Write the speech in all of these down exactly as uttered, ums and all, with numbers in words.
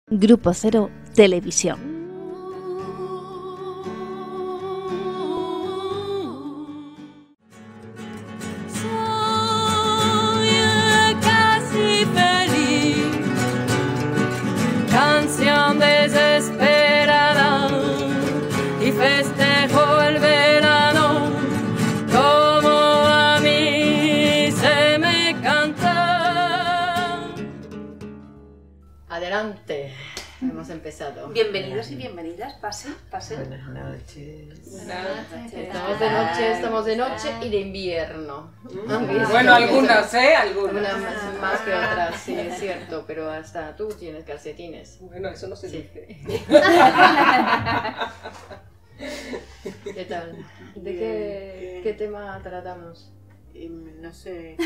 Grupo Cero Televisión. Canción desesperada y festejo el verano como a mí se me canta. Adelante, hemos empezado. Bienvenidos y bienvenidas, pasen, pasen. Buenas noches. Buenas noches. Estamos de noche, estamos de noche y de invierno. Mm. Bueno, algunas, ¿eh? Algunas. Unas más, más que otras, sí, es cierto, pero hasta tú tienes calcetines. Bueno, eso no se Sí. dice. ¿Qué tal? ¿De qué, qué tema tratamos? Eh, No sé.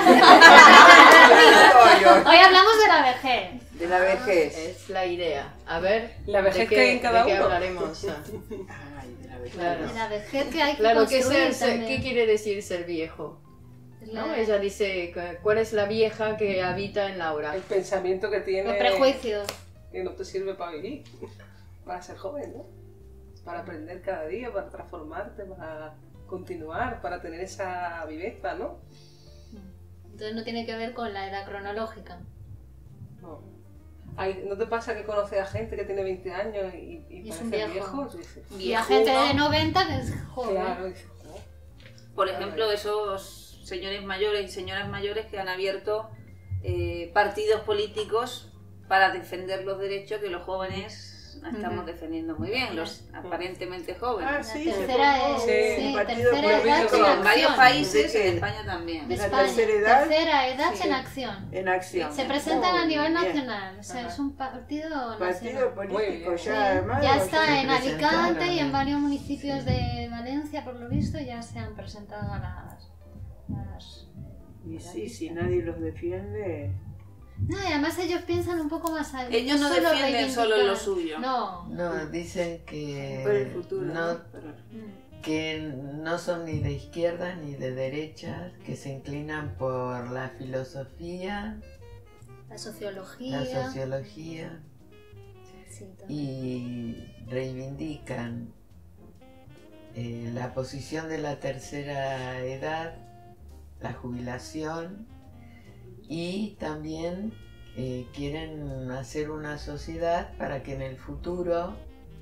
Hoy hablamos de la vejez. De la vejez. Es la idea. A ver, La vejez ¿de qué, que hay en cada de qué uno? hablaremos? Ay, de la vejez. Claro. De la vejez que hay que Claro, ¿qué, construir ser- ser- también. ¿qué quiere decir ser viejo? ¿No? La- Ella dice, ¿cuál es la vieja que habita en Laura? El pensamiento que tiene. Los prejuicios. Que no te sirve para vivir. Para ser joven, ¿no? Para aprender cada día, para transformarte, para continuar, para tener esa viveza, ¿no? Entonces no tiene que ver con la edad cronológica. No. Ay, ¿no te pasa que conoces a gente que tiene veinte años y, y, Y es parece un viejo. viejo? Y dices, Y la gente de noventa que es joven. claro, y dices, "Oh". Por ejemplo, esos señores mayores y señoras mayores que han abierto eh, partidos políticos para defender los derechos que los jóvenes no estamos defendiendo muy bien, los aparentemente Ah, jóvenes. sí, La se tercera formó es, Sí, sí, un partido tercera edad político en En varios acción. países, ¿De qué? en España también. De ¿La España, tercera edad? tercera edad Sí, en sí. acción. En acción. Se presentan a Muy nivel bien. nacional, o sea, Ajá. es un partido Partido nacional. Muy político bien. Sí, ya armado. ya está se en presentaron, Alicante y en ¿eh? varios municipios de Valencia, por lo visto, ya se han presentado a las... las- Y sí, si nadie los defiende. No, y además ellos piensan un poco más allá. Ellos no solo defienden solo reivindican. lo suyo. No. No, dicen que Por el futuro. no, Pero- Mm. que no son ni de izquierda ni de derecha, que se inclinan por la filosofía, La sociología. la sociología Sí, todo. y reivindican eh, la posición de la tercera edad, la jubilación, y también eh, quieren hacer una sociedad para que en el futuro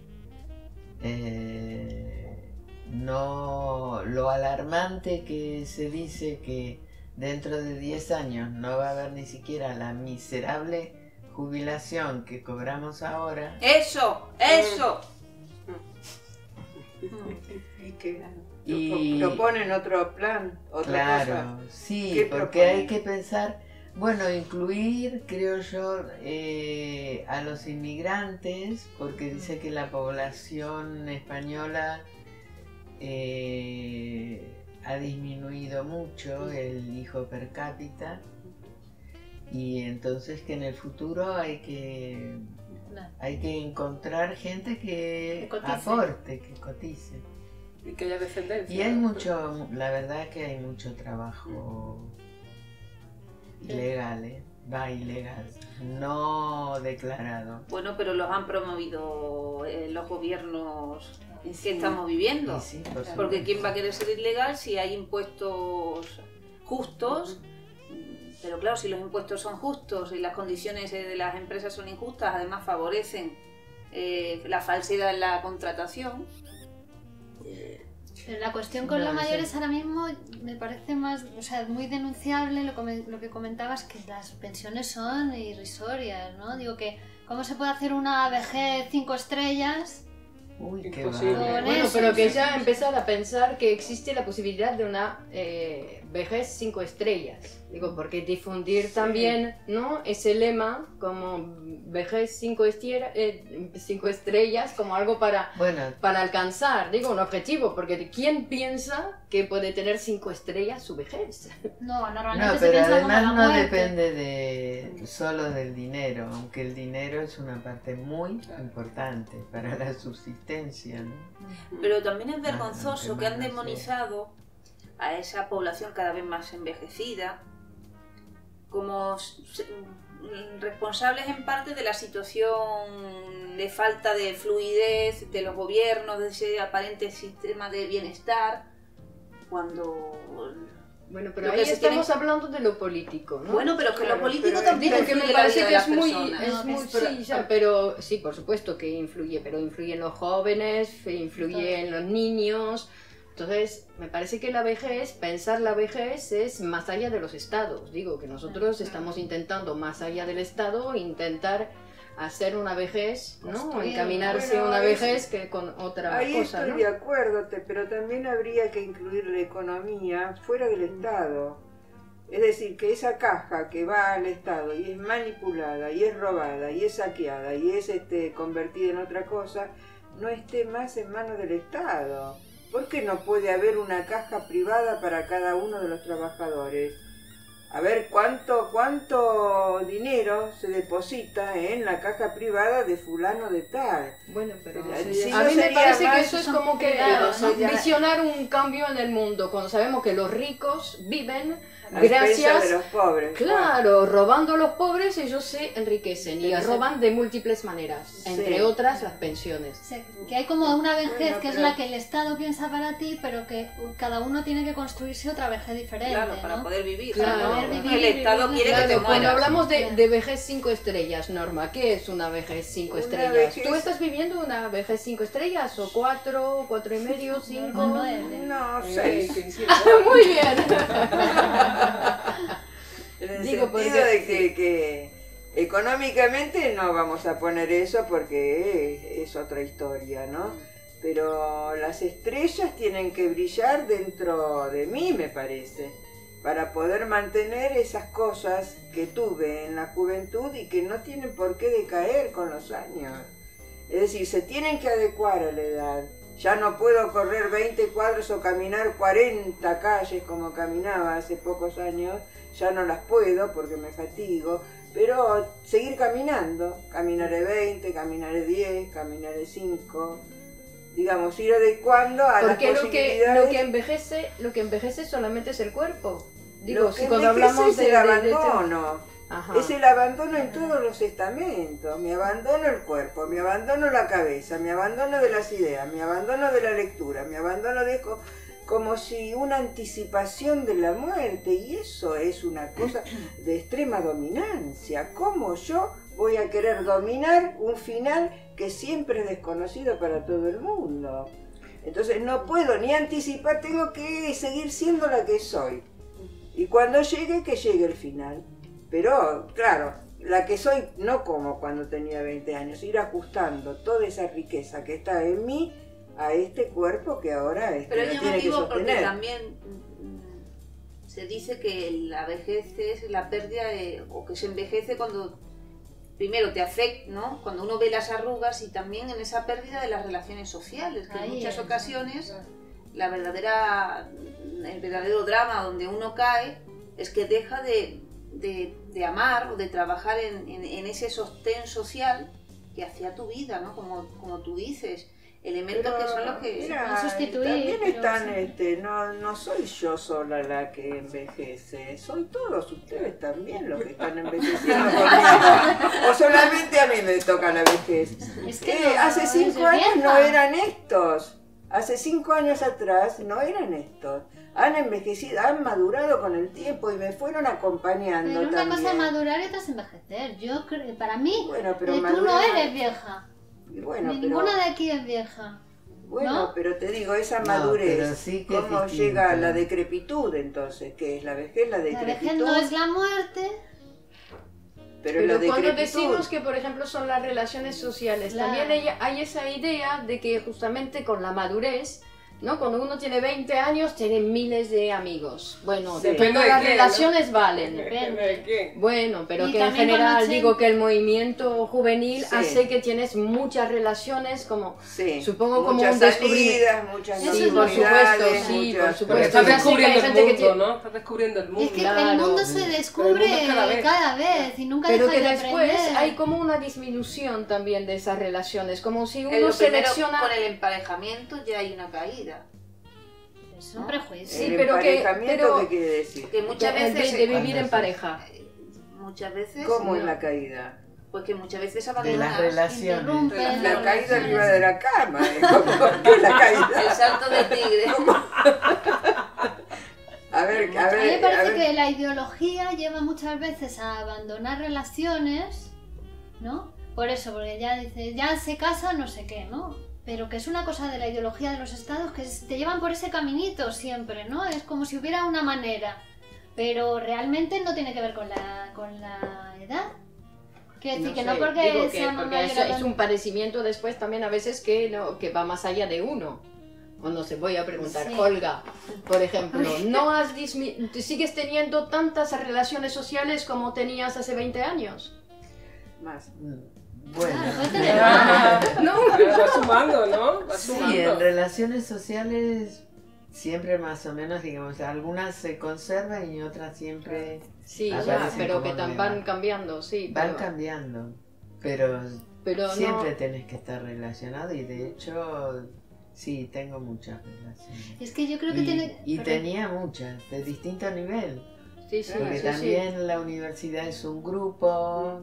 eh, no lo alarmante que se dice que dentro de diez años no va a haber ni siquiera la miserable jubilación que cobramos ahora. Eso, eso. Y que Y- proponen otro plan, otra Claro, cosa. sí, ¿Qué porque proponen? hay que pensar, bueno, incluir, creo yo, eh, a los inmigrantes, porque dice que la población española eh, ha disminuido mucho el hijo per cápita, y entonces que en el futuro hay que, Claro. hay que encontrar gente que, Que cotice. aporte, que cotice. Y que haya descendencia. Y hay mucho, la verdad que hay mucho trabajo ilegal, ¿eh? Va ilegal, no declarado. Bueno, pero los han promovido eh, los gobiernos Y que sí. estamos viviendo. Y sí, por Porque supuesto. ¿quién va a querer ser ilegal si hay impuestos justos? Pero claro, si los impuestos son justos y las condiciones eh, de las empresas son injustas, además favorecen eh, la falsedad en la contratación. Pero la cuestión con No, los sí. mayores ahora mismo me parece más, o sea, muy denunciable lo, come- lo que comentabas, que las pensiones son irrisorias, ¿no? Digo que, ¿cómo se puede hacer una vejez cinco estrellas? Uy, qué Imposible. va. Con Bueno, eso, pero que sí, ya sí. empezar a pensar que existe la posibilidad de una eh, vejez cinco estrellas. Digo, porque difundir también, ¿no? Ese lema como vejez cinco, estiera- eh, cinco estrellas como algo para, Bueno, para alcanzar, digo, un objetivo, porque ¿quién piensa que puede tener cinco estrellas su vejez? No, normalmente no, se pero piensa como la además no muerte. depende de solo del dinero, aunque el dinero es una parte muy importante para la subsistencia, ¿no? Pero también es Ah, vergonzoso qué que han malo, sí. demonizado a esa población cada vez más envejecida como se- responsables en parte de la situación de falta de fluidez de los gobiernos, de ese aparente sistema de bienestar, cuando... Bueno, pero Lo ahí que se estamos tiene- hablando de lo político, ¿no? Bueno, pero es que Claro, lo político pero también Digo que me influye en la parece vida que de es las muy, personas. es No, muy, es- pero- sí, ya, pero sí, por supuesto que influye, pero influye en los jóvenes, influye en los niños. Entonces, me parece que la vejez, pensar la vejez es más allá de los estados. Digo que nosotros estamos intentando, más allá del estado, intentar hacer una vejez, ¿no? Construir. Encaminarse Bueno, a una ahí vejez sí. que con otra Ahí cosa, estoy ¿no? de acuerdo, te- pero también habría que incluir la economía fuera del Estado. Es decir, que esa caja que va al Estado y es manipulada, y es robada, y es saqueada, y es este, convertida en otra cosa, no esté más en manos del Estado. ¿Por qué no puede haber una caja privada para cada uno de los trabajadores? A ver cuánto, cuánto dinero se deposita en la caja privada de fulano de tal. Bueno, pero Pero sí, si a no mí me sería parece más- que eso es como que Claro, ¿no? sería- visionar un cambio en el mundo, cuando sabemos que los ricos viven A expensas gracias, de los pobres. claro, robando a los pobres, ellos se enriquecen y Pero se- roban de múltiples maneras, Sí. entre otras las pensiones. O sea, que hay como una vejez Bueno, que es pero- la que el Estado piensa para ti, pero que cada uno tiene que construirse otra vejez diferente, Claro, para ¿no? poder vivir. Claro. ¿no? Poder vivir, el Estado vivir, quiere Claro, que te cuando mueras. hablamos de, Claro. de vejez cinco estrellas, Norma, ¿qué es una vejez cinco Una estrellas? vejez- ¿Tú estás viviendo una vejez cinco estrellas o cuatro, cuatro y medio, cinco? No, nueve. No, Eh, seis. que sí, Muy bien. En el Digo, sentido porque- de que, que económicamente no vamos a poner eso porque es, es otra historia, ¿no? Pero las estrellas tienen que brillar dentro de mí, me parece, para poder mantener esas cosas que tuve en la juventud y que no tienen por qué decaer con los años. Es decir, se tienen que adecuar a la edad. Ya no puedo correr veinte cuadros o caminar cuarenta calles como caminaba hace pocos años. Ya no las puedo porque me fatigo. Pero seguir caminando. Caminaré veinte, caminaré diez, caminaré cinco. Digamos, ir adecuando a Porque las lo que, posibilidades. lo que envejece, lo que envejece solamente es el cuerpo. Digo, Lo si que cuando envejece hablamos es de, el de- de- abandono. Ajá. Es el abandono en todos los estamentos. Me abandono el cuerpo, me abandono la cabeza, me abandono de las ideas, me abandono de la lectura, me abandono de co- como si una anticipación de la muerte. Y eso es una cosa de extrema dominancia. ¿Cómo yo voy a querer dominar un final que siempre es desconocido para todo el mundo? Entonces no puedo ni anticipar, tengo que seguir siendo la que soy. Y cuando llegue, que llegue el final. Pero, claro, la que soy no como cuando tenía veinte años, ir ajustando toda esa riqueza que está en mí a este cuerpo que ahora este, Pero la es tiene que llamativo porque sostener. también mm, se dice que la vejez es la pérdida de, o que se envejece cuando primero te afecta, ¿no? Cuando uno ve las arrugas y también en esa pérdida de las relaciones sociales, que Ahí en muchas es. ocasiones la verdadera, el verdadero drama donde uno cae es que deja de, de, de amar o de trabajar en, en, en ese sostén social que hacía tu vida, ¿no? Como, como tú dices, elementos que son los que... Mira, pueden sustituir, también pero están, sí. este, no, no soy yo sola la que envejece, soy todos ustedes también los que están envejeciendo conmigo. O solamente a mí me toca la vejez. Es que Eh, no, hace es cinco de años no vieja. eran estos. Hace cinco años atrás no eran estos. Han envejecido, han madurado con el tiempo y me fueron acompañando Pero una también. cosa es madurar y otra es envejecer. Yo creo, para mí, Bueno, pero eh, tú no madurar- eres vieja. Y bueno, Ni pero, ninguna de aquí es vieja. bueno, ¿no? pero te digo, esa No, madurez, pero sí que es ¿cómo distinto. llega la decrepitud entonces? ¿Qué es la vejez? La La decrepitud. vejez no es la muerte. Pero, Pero la cuando decrepitud. decimos que, por ejemplo, son las relaciones sociales, Claro. también hay, hay esa idea de que justamente con la madurez, ¿no? Cuando uno tiene veinte años, tiene miles de amigos. Bueno, Sí. depende Depende de de las quién, relaciones valen. Depende. ¿De qué? Bueno, pero Y que en también general cuando digo se- que el movimiento juvenil Sí. hace que tienes muchas relaciones como... Sí. Supongo como muchas un descubrimiento. salidas, muchas Eso Sí, es por novedades, supuesto, sí, muchas- por supuesto. Porque estás Pues sí, descubriendo hay el gente que mundo, tiene- ¿no? Estás descubriendo el mundo. Es que Claro. el mundo se descubre Pero el mundo es cada vez. y nunca Pero deja que de después aprender. hay como una disminución también de esas relaciones, como si En uno lo primero, selecciona... con el emparejamiento ya hay una caída. Es un prejuicio. Sí, el pero que- emparejamiento, pero- ¿qué quiere decir? Que muchas de, de- veces... de vivir en Cuando pareja. muchas veces... ¿Cómo es no. la caída? Pues que muchas veces De abandonas. las relaciones. interrumpen La, las la caída relaciones. arriba de la cama. ¿eh? ¿Cómo? ¿Qué es la El caída? salto del tigre. A ver, a A mí me ver, a parece ver. que la ideología lleva muchas veces a abandonar relaciones, ¿no? Por eso, porque ya dice, ya se casa, no sé qué, ¿no? Pero que es una cosa de la ideología de los estados que es- te llevan por ese caminito siempre, ¿no? Es como si hubiera una manera, pero realmente no tiene que ver con la, con la edad. Quiero decir No que sé, no porque digo que- sea porque mamá es, llorando- es un parecimiento después también a veces que, no, que va más allá de uno. O no sé, voy a preguntar, Sí. Olga, por ejemplo, ¿no has dismi- ¿sigues teniendo tantas relaciones sociales como tenías hace veinte años? Más. Bueno, Claro, puede tener- No, Pero va sumando, ¿no? Va sí, sumando. en relaciones sociales siempre más o menos, digamos, algunas se conservan y otras siempre sí, Ah, ya, parecen pero como que tan- nuevas. van cambiando, sí. van pero, cambiando, pero pero siempre no, tenés que estar relacionado y de hecho sí, tengo muchas relaciones. Es que yo creo que Y, tiene... y perdón. tenía muchas, de distinto nivel, sí, sí, porque sí, también la universidad es un grupo,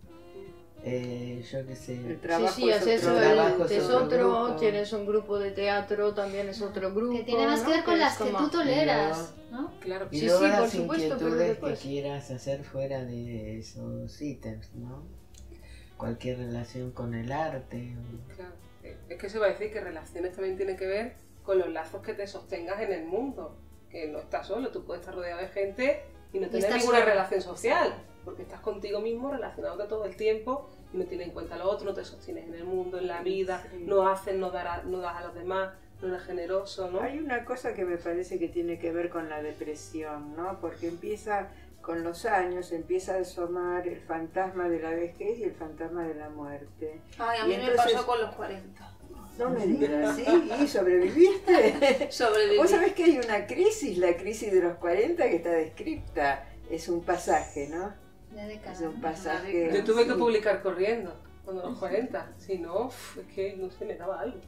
eh, yo qué El sé, sí. trabajo Sí, sí, es haces otro el- trabajo, es es otro otro, grupo. tienes un grupo de teatro, también es otro grupo. Que tiene más que ¿no? ver con es las que como- tú toleras, ¿no? Claro. y Sí, luego sí, las por supuesto, pero inquietudes después- que quieras hacer fuera de esos ítems, ¿no? Cualquier relación con el arte. o- Claro. Es que se va a decir que relaciones también tienen que ver con los lazos que te sostengas en el mundo. Que no estás solo, tú puedes estar rodeado de gente y no tener estás ninguna solo. relación social. Porque estás contigo mismo relacionándote todo el tiempo y no tienes en cuenta lo otro, no te sostienes en el mundo, en la vida, Sí. no haces, no, dar a- no das a los demás, no eres generoso, ¿no? Hay una cosa que me parece que tiene que ver con la depresión, ¿no? Porque empieza, con los años, empieza a asomar el fantasma de la vejez y el fantasma de la muerte. Ay, a Y mí me entonces- pasó con los cuarenta. No me digas, ¿sí? ¿Y sobreviviste? Sobreviví. Vos sabés que hay una crisis, la crisis de los cuarenta, que está descripta. Es un pasaje, ¿no? De décadas, Es un ¿no? pasaje. Yo tuve que sí. publicar corriendo cuando los cuarenta, si no, uf, es que no se me daba algo.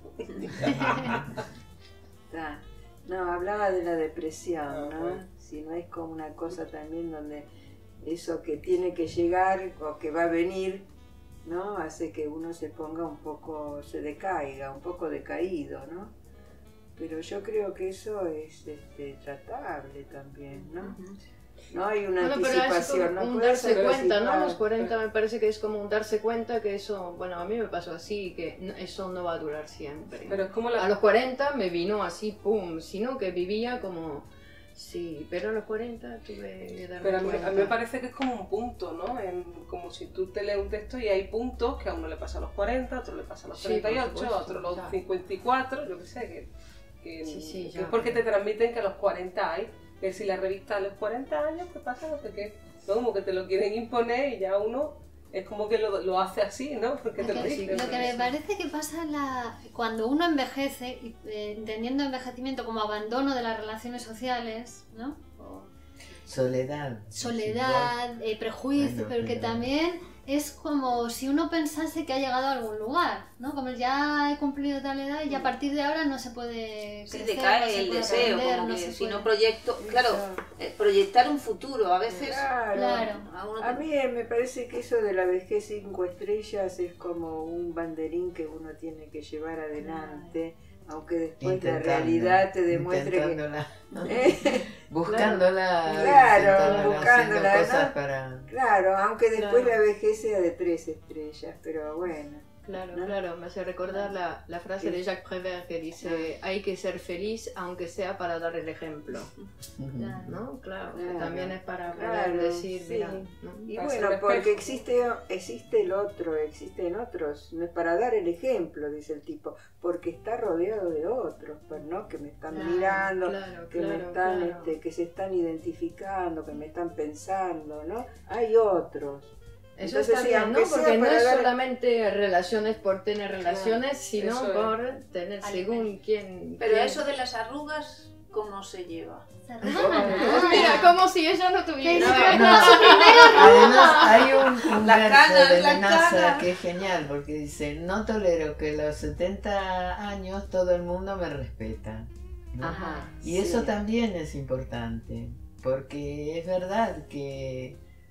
Está. No, hablaba de la depresión, Ah, ¿no? bueno. Si no es como una cosa también donde eso que tiene que llegar o que va a venir, ¿no? Hace que uno se ponga un poco, se decaiga, un poco decaído, ¿no? Pero yo creo que eso es este, tratable también, ¿no? No hay una Bueno, pero es anticipación, como no un puedes darse cuenta, ¿no? anticipar. Los cuarenta me parece que es como un darse cuenta que eso, bueno, a mí me pasó así, que no- eso no va a durar siempre. Pero es como la... A los cuarenta me vino así, pum, sino que vivía como, sí, pero a los cuarenta tuve que darme Pero a mí, cuenta. a mí me parece que es como un punto, ¿no? En- como si tú te lees un texto y hay puntos que a uno le pasa a los cuarenta, a otro le pasa a los Sí, treinta y por ocho, supuesto, a otro a los ya. cincuenta y cuatro, yo qué sé, que, que- Sí, sí, que ya. es porque te transmiten que a los cuarenta hay, que si la revista a los cuarenta años, ¿qué pasa? No sé qué, ¿no? Como que te lo quieren imponer y ya uno es como que lo, lo hace así, ¿no? Porque te Lo lo que, dicen. lo que me parece que pasa en la, cuando uno envejece, y, eh, entendiendo envejecimiento como abandono de las relaciones sociales, ¿no? O Soledad. soledad, eh, prejuicio, Bueno, pero que pero- también es como si uno pensase que ha llegado a algún lugar, ¿no? Como ya he cumplido tal edad y a partir de ahora no se puede Sí, crecer, no decae se el puede deseo, aprender, como no que se si puede- no proyecto, claro, eh, proyectar un futuro, a veces Claro. Claro. a uno A te- mí eh, me parece que eso de la vejez cinco estrellas es como un banderín que uno tiene que llevar adelante, aunque después Intentando, la realidad te demuestre que... intentándola, ¿Eh? buscándola, Claro, intentándola, buscándola, haciendo cosas ¿no? para... Claro, aunque después Claro. la vejez sea de tres estrellas, pero bueno. Claro, ¿no? claro, me hace recordar la, la frase Sí. de Jacques Prévert que dice, hay que ser feliz aunque sea para dar el ejemplo, Claro. ¿no? Claro, que Claro, también es para poder claro, decir, sí. mira, ¿no? Y Para bueno, ser porque espejo. existe, existe el otro, existen otros, no es para dar el ejemplo, dice el tipo, porque está rodeado de otros, pues, ¿no? Que me están Claro, mirando, claro, que me claro, están, claro. este, que se están identificando, que me están pensando, ¿no? Hay otros. Eso Entonces, está sí, bien, aunque ¿no? sea Porque no para es dar- solamente relaciones por tener relaciones, sino eso es. por tener según quién... Pero quién- eso de las arrugas, ¿cómo se lleva? Se arrugan a Pues nada. mira, como si ella no Que tuviera... se- No, su primera además hay un, un La verso cana, de la Menaza cana. que es genial porque dice, no tolero que a los setenta años todo el mundo me respeta. ¿no? Ajá. Y Sí. eso también es importante, porque es verdad que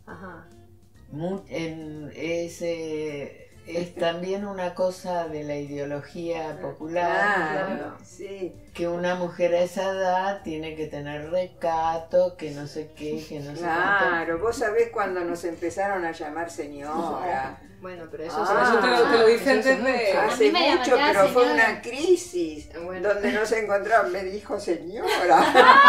Ajá. Mu- en ese, es también una cosa de la ideología popular, ¿no? Claro, sí. Que una mujer a esa edad tiene que tener recato, que no sé qué, que no sé cuánto. Claro, vos sabés cuando nos empezaron a llamar señora. Bueno, pero eso, Ah, Eso te lo, te lo dicen eso hace desde... mucho. A Hace mí me llaman mucho, ya pero fue señora. una crisis Bueno. donde nos encontramos. Me dijo señora.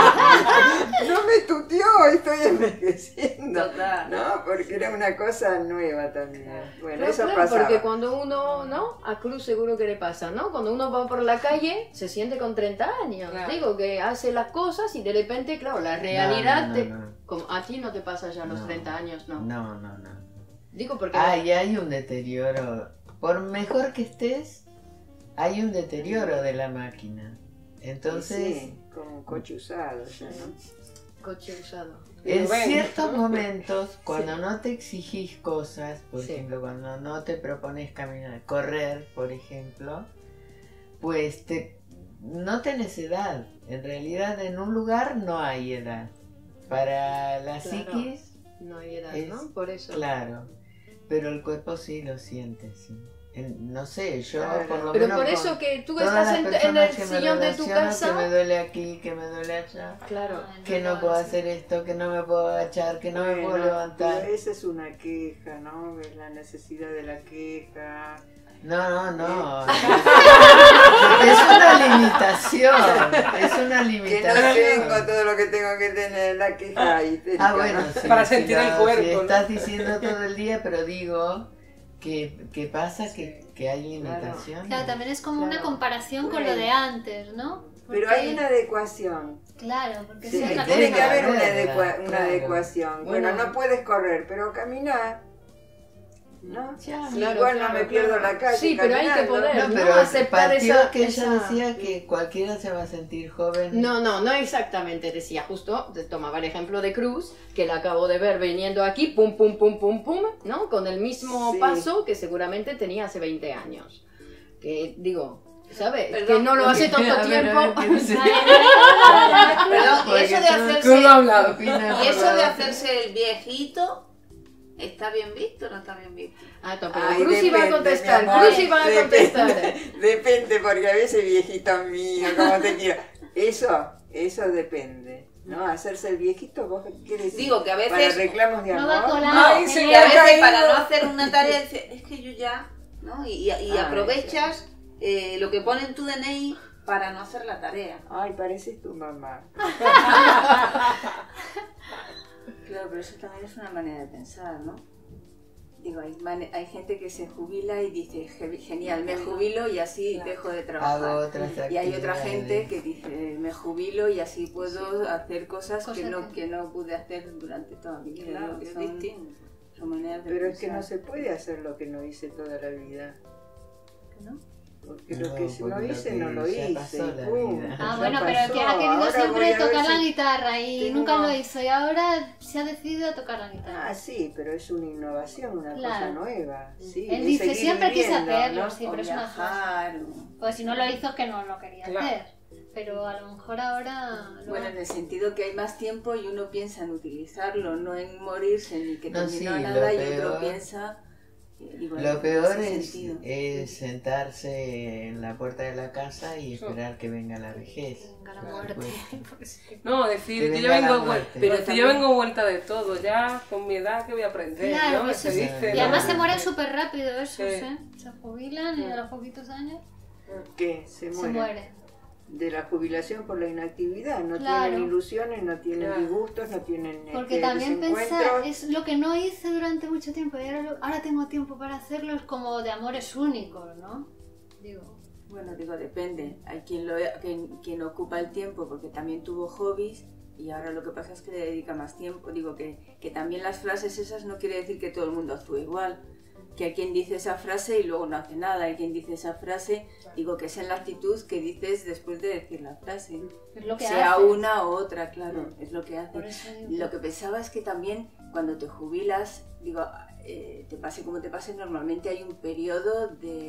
No me tuteó, estoy envejeciendo. Total. No, porque era una cosa nueva también. Bueno, Claro, eso claro, pasaba. porque cuando uno, ¿no? A Cruz seguro que le pasa, ¿no? Cuando uno va por la calle, se siente con treinta años. Claro. Digo, que hace las cosas y de repente, claro, la realidad... No, no, te- no, no. Como a ti no te pasa ya a los No. treinta años, ¿no? No, no, no. Digo porque... Ah, y hay un deterioro. Por mejor que estés, hay un deterioro de la máquina. Entonces, Sí, como un coche usado ya, ¿no? Coche usado. en Rubén. ciertos momentos, cuando no te exigís cosas, por Sí. ejemplo, cuando no te propones caminar, correr, por ejemplo, pues te, no tenés edad. En realidad, en un lugar no hay edad. Para la Claro. psiquis, No hay edad, Es- ¿no? Por eso. claro, pero el cuerpo sí lo siente, sí. En- no sé, yo Claro. por lo Pero menos por con eso que tú todas estás las en, en personas el que me sillón de tu relaciono, casa... que me duele aquí, que me duele allá, Claro. Ay, que no lo puedo hago hacer esto, que no me puedo agachar, que no me puedo Bueno, levantar. pero esa es una queja, ¿no? Es la necesidad de la queja. No, no, no. Es una limitación, es una Que no limitación. tengo todo lo que tengo que tener, la queja histérica. Ah, bueno, ¿no? sí, Para sí, sentir lo- el cuerpo, sí, ¿no? estás diciendo todo el día, pero digo que, que pasa que, que hay limitaciones. Claro, también es como una Claro. comparación con Bueno. lo de antes, ¿no? Pero Porque- hay una adecuación. Claro, porque Sí, si es la tiene cosa- que haber una, Verdad, adecua- una claro. adecuación. Bueno, Bueno. no puedes correr, pero caminar. ¿No? Ya, Igual claro, no me claro, pierdo claro. la calle. Sí, pero hay que caminando. poder. No, No, pero aceptar partió esa- que ella esa- decía que cualquiera se va a sentir joven. No, no, no exactamente decía, justo te tomaba el ejemplo de Cruz, que la acabo de ver viniendo aquí, pum, pum, pum, pum, pum, ¿no? Con el mismo Sí. paso que seguramente tenía hace veinte años. Que digo, ¿sabes? Perdón, que no lo hace A tanto ver, tiempo. a ver, ¿qué dice? Perdón, y Porque eso de tú- hacerse... Tú no has hablado. Opina Y por eso la- de hacerse el viejito, ¿está bien visto o no está bien visto? Ah, no, pero Ay, Cruz iba a depende, contestar, mi amor, Cruz iba a depende. contestar. Depende, porque a veces viejito mío, como te quiero. Eso, eso depende. ¿No? Hacerse el viejito, vos qué decís. Digo que a veces- Para reclamos de No amor. va a colar. Ay, ¿eh? se Y me a ha veces caído. para no hacer una tarea, dices, es que yo ya, ¿no? Y, y- y Ah, aprovechas eh, lo que pone en tu D N I para no hacer la tarea. Ay, pareces tu mamá. Claro, pero eso también es una manera de pensar, ¿no? Digo, hay, mane- hay gente que se jubila y dice, "Ge- genial, me jubilo y así Claro. dejo de Hago trabajar. otras Y hay otra actividades. gente que dice, me jubilo y así puedo hacer cosas, Cosas que, no, que- que no pude hacer durante toda mi vida. Claro, ¿no? que es Son- distinto. son maneras de Pero es que pensar. no se puede hacer lo que no hice toda la vida. ¿No? Porque lo No, que porque no lo hice que no lo ya hice. pasó y la pum, vida. Ah, ya bueno, pero es que ha pasó. querido Ahora siempre voy a ver tocar la si- guitarra y tengo- nunca lo hizo y ahora se ha decidido a tocar la guitarra. Ah, sí, pero es una innovación, una Claro. cosa nueva. Sí, Él de dice, seguir siempre quise viviendo, hacerlo, ¿no? sí, O pero es una cosa. viajar, o- Pues si no lo hizo es que no lo quería Claro. hacer. Pero a lo mejor ahora... lo- Bueno, en el sentido que hay más tiempo y uno piensa en utilizarlo, no en morirse ni que No, terminó sí, nada lo y otro peor- piensa... eh, digo, en Lo peor ese es, sentido. es sentarse en la puerta de la casa y esperar que venga la vejez. Venga la muerte. Pues, No, Que decir, yo venga ya la vengo, vuel- muerte. pero Pero si yo también- vengo vuelta de todo, ya con mi edad que voy a aprender, Claro, ¿no? pues Se sí. dice, Y ¿no? además se mueren súper rápido esos, Sí. ¿eh? Se jubilan y a los poquitos años ¿Qué? Se se muere. mueren. De la jubilación por la inactividad. No Claro. tienen ilusiones, no tienen Claro. disgustos, no tienen Porque este, también pensar, desencuentros. es lo que no hice durante mucho tiempo y ahora, lo- ahora tengo tiempo para hacerlo, es como de amores únicos, ¿no? Digo, Bueno, digo, depende. Hay quien, lo, quien, quien ocupa el tiempo porque también tuvo hobbies y ahora lo que pasa es que le dedica más tiempo. Digo que, que también las frases esas no quiere decir que todo el mundo actúe igual. Que hay quien dice esa frase y luego no hace nada. Hay quien dice esa frase, digo que es en la actitud que dices después de decir la frase. es lo que Sea hace. una u otra, claro, es lo que hace. Por eso digo, Lo que pensaba es que también cuando te jubilas, digo, eh, te pase como te pase, normalmente hay un periodo de,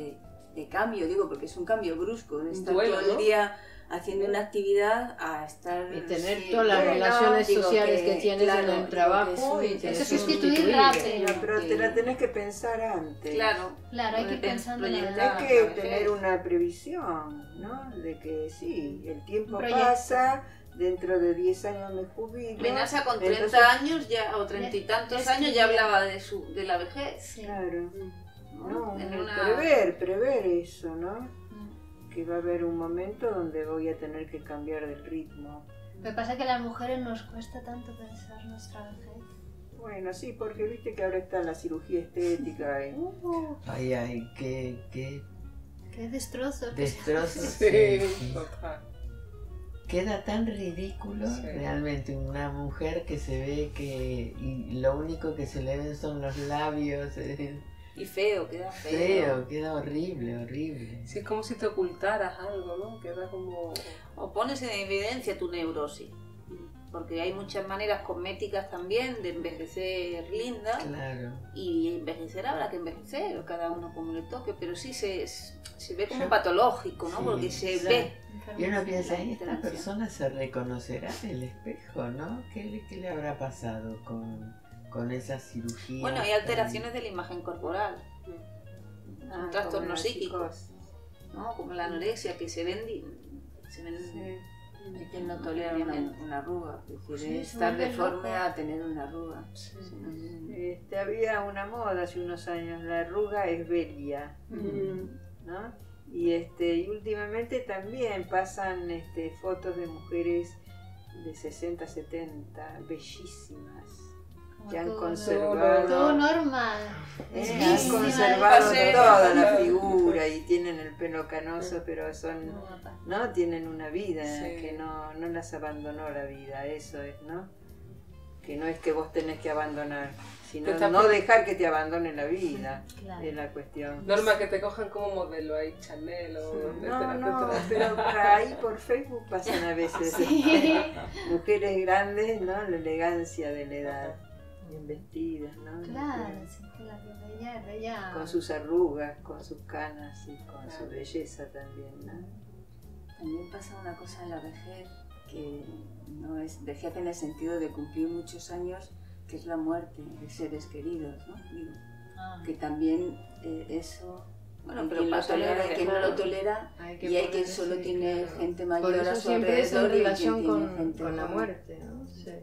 de cambio, digo, porque es un cambio brusco, de estar Duelo, todo el ¿no? día haciendo una actividad a estar... Y tener sí, todas las bueno, relaciones digo sociales que, tienes claro, en digo el que trabajo es un- y tienes Eso que sustituir sustituir. rápido. No, pero te la tenés que pensar antes. Claro. Claro, hay que ir Pen- pensando en proyectar. la- Tenés Ah, que la tener vejez. una previsión, ¿no? De que sí, el tiempo Proyecto. pasa, dentro de diez años me jubilo. Menasa con treinta entonces- años ya, o treinta y tantos Ya años ya escribía. hablaba de su de la vejez. Sí. Claro. ¿no? No, En una- prever, prever eso, ¿no? Mm. Que va a haber un momento donde voy a tener que cambiar de ritmo. Lo que pasa es que a las mujeres nos cuesta tanto pensar nuestra vejez. Bueno, sí, porque viste que ahora está la cirugía estética y... Uh, Ay, ay, qué, qué qué destrozo. que destrozos. Sí, sí, sí. total. Queda tan ridículo Sí. realmente una mujer que se ve que y lo único que se le ven son los labios. Es Y feo, queda feo. feo, queda horrible, horrible. Sí, es como si te ocultaras algo, ¿no? Queda como... O pones en evidencia tu neurosis. Porque hay muchas maneras cosméticas también de envejecer linda. Claro. Y envejecer habrá que envejecer, cada uno como le toque, pero sí se, se ve como Yo- patológico, ¿no? sí, Porque se claro. ve. Y uno piensa, La ¿y esta diferencia. persona se reconocerá en el espejo, no? ¿Qué le, qué le habrá pasado con, con esa cirugía? Bueno, hay alteraciones de la imagen corporal, Ah, trastornos como la psíquicos. psicosis. ¿no? Como la anorexia, que se ven, di- se ven Sí. Hay quien no tolera una, una arruga, prefiere Sí, se estar vuelve deforme loco. a tener una arruga. Este, había una moda hace unos años, la arruga es bella, Mm. ¿no? Y, este, y últimamente también pasan este, fotos de mujeres de sesenta, setenta, bellísimas, Como que han todo- conservado, Todo normal. eh, Sí, han sí, conservado sí. toda la figura y tienen el pelo canoso, pero son, Muy guapa. ¿no? Tienen una vida Sí. que no, no las abandonó la vida, eso es, ¿no? Que no es que vos tenés que abandonar, sino Pero está no por- dejar que te abandone la vida, Claro. es la cuestión. Norma, que te cojan como modelo ahí, Chanel o... No, etcétera, no, etcétera. pero por ahí por Facebook pasan a veces Sí. mujeres grandes, ¿no? La elegancia de la edad, bien vestidas, ¿no? Claro, sí, claro, bella, bella. Con sus arrugas, con sus canas y con su Claro. belleza también, ¿no? También pasa una cosa en la vejez que no es vejez en el sentido de cumplir muchos años, que es la muerte de seres queridos, ¿no? Digo, Ah. que también eh, eso, Bueno, hay pero quien lo pasa tolera, la hay quien no vejez. lo tolera Hay que y hay quien ponerse, solo tiene claro. gente Por mayor a eso su siempre es en alrededor y relación quien tiene con, gente con la joven. muerte, ¿no? Sí.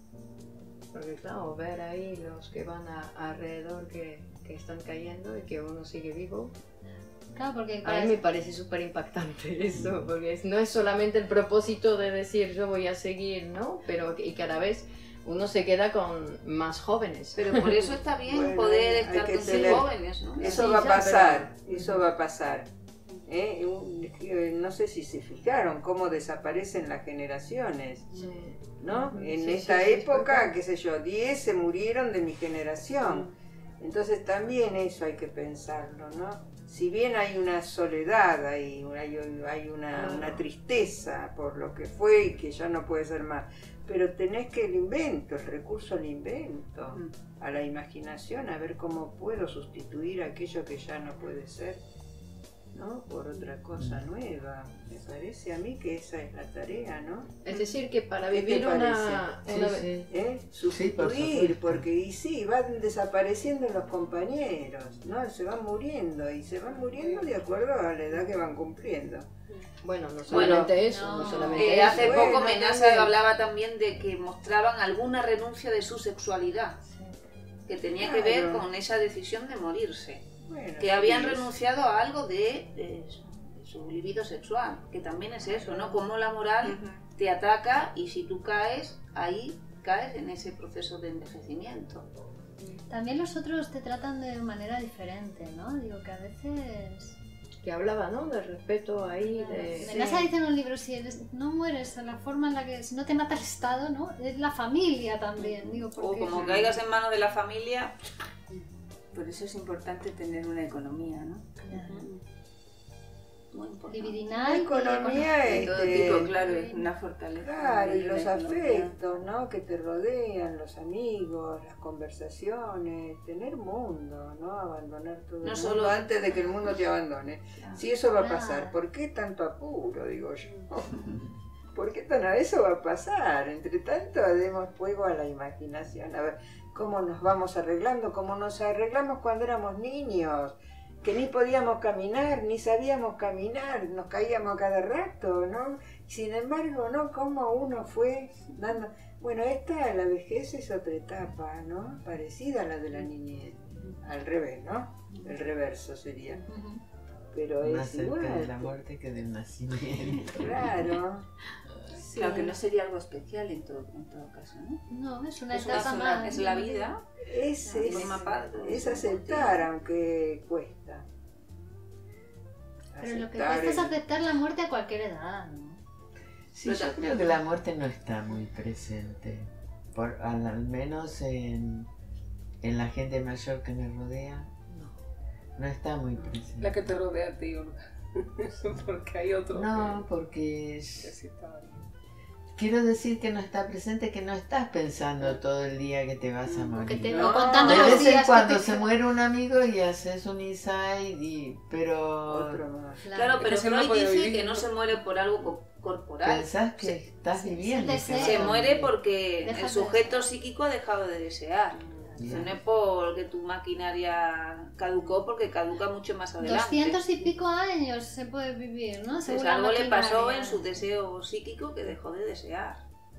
Porque claro, ver ahí los que van a- alrededor que, que están cayendo y que uno sigue vivo, Claro, porque a mí me parece súper impactante eso, porque es- no es solamente el propósito de decir yo voy a seguir, ¿no? Pero y cada vez uno se queda con más jóvenes. Pero por eso está bien Bueno, poder hay estar que con sus tener- jóvenes, ¿no? Eso Sí, va a ya, pasar, eso va a pasar. ¿eh? Un- eh, No sé si se fijaron cómo desaparecen las generaciones, Sí. ¿no? Ujú, En sí, esta sí, sí, época, fue- qué sé yo, diez se murieron de mi generación. Entonces también eso hay que pensarlo, ¿no? Si bien hay una soledad, hay, hay, hay una, Claro. una tristeza por lo que fue y que ya no puede ser más, pero tenés que el invento, el recurso al invento, a la imaginación, a ver cómo puedo sustituir aquello que ya no puede ser, ¿no? Por otra cosa nueva. Me parece a mí que esa es la tarea, ¿no? Es decir, que para ¿Qué te vivir una, Sí, una- sí. ¿Eh? por Sustituir, supuesto. porque y sí, van desapareciendo los compañeros, ¿no? Se van muriendo y se van muriendo de acuerdo a la edad que van cumpliendo. Bueno, no solamente eso, no, no. solamente Eh, eso. hace Bueno, poco Menasa también. hablaba también de que mostraban alguna renuncia de su sexualidad, que tenía que ver Claro. con esa decisión de morirse, Bueno, que habían sí, es- renunciado a algo de, de su, de su libido sexual, que también es eso, ¿no? Como la moral te ataca y si tú caes, ahí caes en ese proceso de envejecimiento. También los otros te tratan de manera diferente, ¿no? Digo que a veces... Que hablaba, ¿no? Del respeto ahí, de... Menasa dice en un libro, si eres, no mueres, la forma en la que, si no te mata el Estado, ¿no? Es la familia también, digo, O porque... como caigas en manos de la familia, Por eso es importante tener una economía, ¿no? muy importante. libidinal La y economía De es todo tipo, claro, es una fortaleza. claro, y la los economía. afectos, ¿no? Que te rodean, los amigos, las conversaciones, tener mundo, ¿no? Abandonar todo No el solo- mundo antes de que el mundo te abandone. Si eso va a pasar, Claro. ¿por qué tanto apuro, digo yo? ¿Por qué tan a eso va a pasar? Entre tanto, demos fuego a la imaginación, a ver cómo nos vamos arreglando, cómo nos arreglamos cuando éramos niños, que ni podíamos caminar, ni sabíamos caminar, nos caíamos a cada rato, ¿no? Sin embargo, ¿no? Cómo uno fue dando... Bueno, esta, la vejez es otra etapa, ¿no? Parecida a la de la niñez, al revés, ¿no? El reverso sería. Ujú. Pero Más es cerca de la igual, muerte que del nacimiento. claro. Sí, aunque no sería algo especial en todo, en todo caso, ¿no? No, es una Es, una etapa sola- más. es la vida. Es, es, Forma parte de es su aceptar, aunque cuesta. Pero lo que Aceptar cuesta es el- aceptar la muerte a cualquier edad, ¿no? Sí, yo creo que la muerte no está muy presente, por, al, al menos en, en la gente mayor que me rodea, no, no está muy presente. La que te rodea a ti, Olga. Porque hay otro No, porque que, es- que sí está ahí. quiero decir que no está presente, que no estás pensando todo el día que te vas a morir. Que te No, va contando De los vez en días que cuando te se quedan. muere un amigo y haces un inside, y, pero Otro más. Claro, Es pero que si no Freud puede dice vivir, que no ¿no? se muere por algo co- corporal. pensás que estás sí, viviendo. sí, que sí. vas Se a muere morir. porque Dejas el de sujeto desear. psíquico ha dejado de desear. Ya. No es porque tu maquinaria caducó, porque caduca mucho más adelante. Doscientos y pico años se puede vivir, ¿no? Pues Según la algo le pasó maquinaria. en su deseo psíquico que dejó de desear.